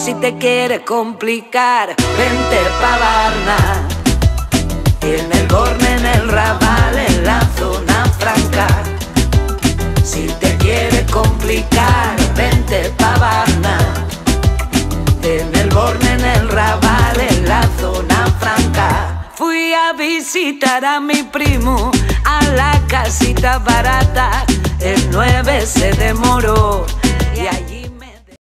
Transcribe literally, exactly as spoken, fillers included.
Si te quieres complicar, vente pa' Barna. En el Borne, en el Raval, en la zona franca. Si te quieres complicar, vente pa' Barna. En el Borne, en el Raval, en la zona franca. Fui a visitar a mi primo a la casita barata. El nueve se demoró